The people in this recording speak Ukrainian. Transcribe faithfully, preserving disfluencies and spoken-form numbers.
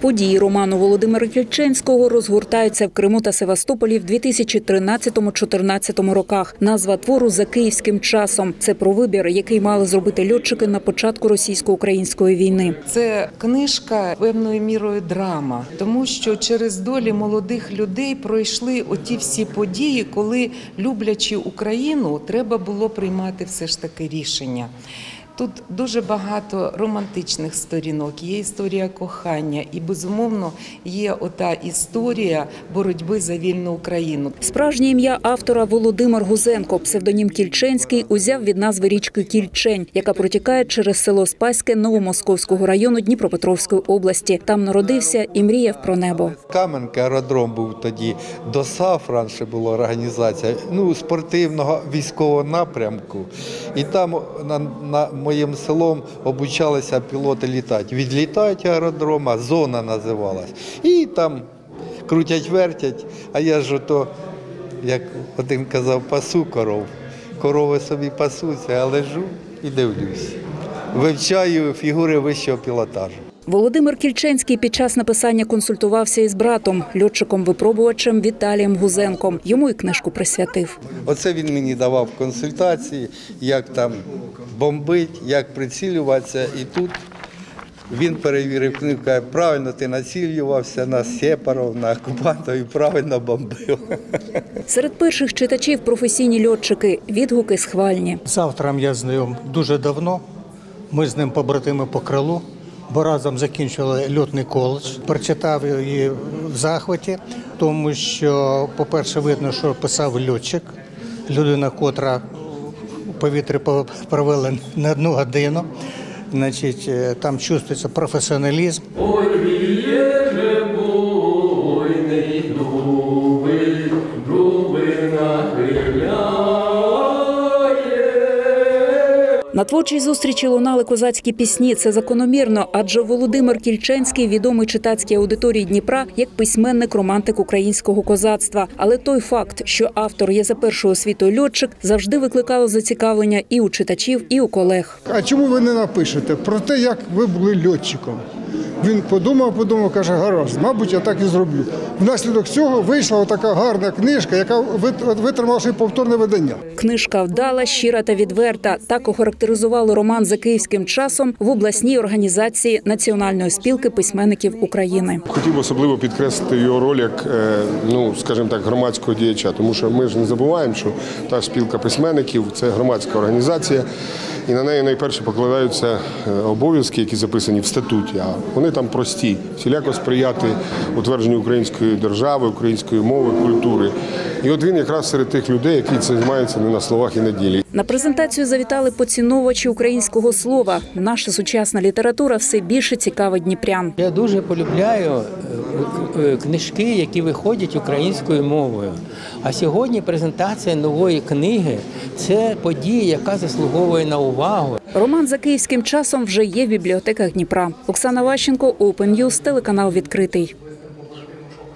Події роману Володимира Кільченського розгортаються в Криму та Севастополі в дві тисячі тринадцятому-чотирнадцятому роках. Назва твору «За київським часом». Це про вибір, який мали зробити льотчики на початку російсько-української війни. Це книжка певною мірою драма, тому що через долі молодих людей пройшли оті всі події, коли, люблячи Україну, треба було приймати все ж таки рішення. Тут дуже багато романтичних сторінок, є історія кохання і, безумовно, є ота історія боротьби за вільну Україну. Справжнє ім'я автора Володимир Гузенко, псевдонім Кільченський, узяв від назви річки Кільчень, яка протікає через село Спаське Новомосковського району Дніпропетровської області. Там народився і мріяв про небо. Кам'янка аеродром був тоді, до САФ раніше була організація, ну, спортивного військового напрямку. І там на, на моїм селом обучалися пілоти літати. Відлітають аеродрома, зона називалась. І там крутять-вертять, а я ж ото, як один казав, пасу коров. Корови собі пасуться, а лежу і дивлюсь. Вивчаю фігури вищого пілотажу. Володимир Кільченський під час написання консультувався із братом, льотчиком-випробувачем Віталієм Гузенком. Йому і книжку присвятив. Оце він мені давав консультації, як там бомбить, як прицілюватися. І тут він перевірив книгу, каже, правильно ти націлювався на Сєпаров, на окупантів і правильно бомбив. Серед перших читачів професійні льотчики, відгуки схвальні. З автором я знайом дуже давно, ми з ним побратими по крилу. Бо разом закінчували льотний коледж, прочитав її в захваті, тому що, по-перше, видно, що писав льотчик, людина, котра у повітрі провела не одну годину, значить, там чувствується професіоналізм. На творчій зустрічі лунали козацькі пісні. Це закономірно, адже Володимир Кільченський відомий читацькій аудиторії Дніпра як письменник-романтик українського козацтва. Але той факт, що автор є за першою освітою льотчик, завжди викликало зацікавлення і у читачів, і у колег. А чому ви не напишете про те, як ви були льотчиком? Він подумав, подумав, каже, гаразд, мабуть, я так і зроблю. Внаслідок цього вийшла така гарна книжка, яка витримала ще повторне видання. Книжка вдала, щира та відверта. Так охарактеризували роман «За київським часом» в обласній організації Національної спілки письменників України. Хотів особливо підкреслити його роль як, ну, скажімо так, громадського діяча, тому що ми ж не забуваємо, що та спілка письменників – це громадська організація, і на неї найперше покладаються обов'язки, які записані в статуті, а вони там прості – всіляко сприяти утвердженню української держави, української мови, культури. І от він якраз серед тих людей, які це займаються не на словах і на ділі. На презентацію завітали поціновувачі українського слова. Наша сучасна література все більше цікавить дніпрян. Я дуже полюбляю книжки, які виходять українською мовою. А сьогодні презентація нової книги – це подія, яка заслуговує на увагу. Роман «За київським часом» вже є в бібліотеках Дніпра. Оксана Ващенко, Open News, телеканал «Відкритий».